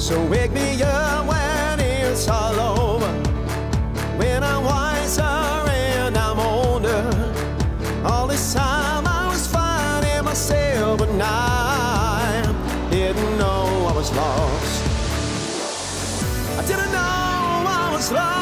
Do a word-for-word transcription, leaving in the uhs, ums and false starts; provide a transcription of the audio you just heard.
So wake me up when it's all over, when I'm wiser and I'm older. All this time I was finding myself, but I didn't know I was lost. I didn't know I was lost.